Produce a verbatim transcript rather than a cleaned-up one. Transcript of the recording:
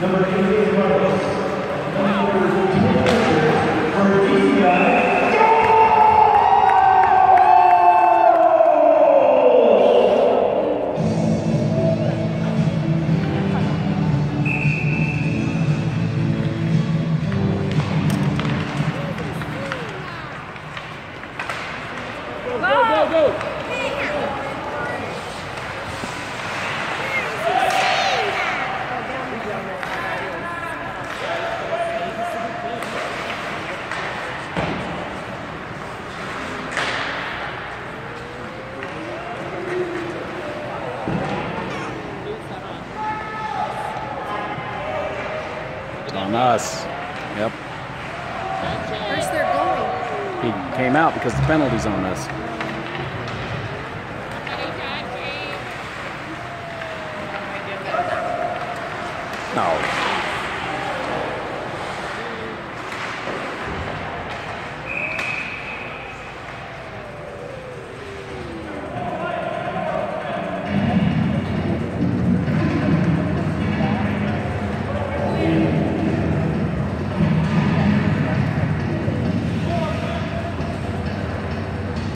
Number eighty-eight, Carlos. Number twenty-four, for D C I. Go, go, go! It's on us. Yep. Where's they're going? He came out because the penalty's on us.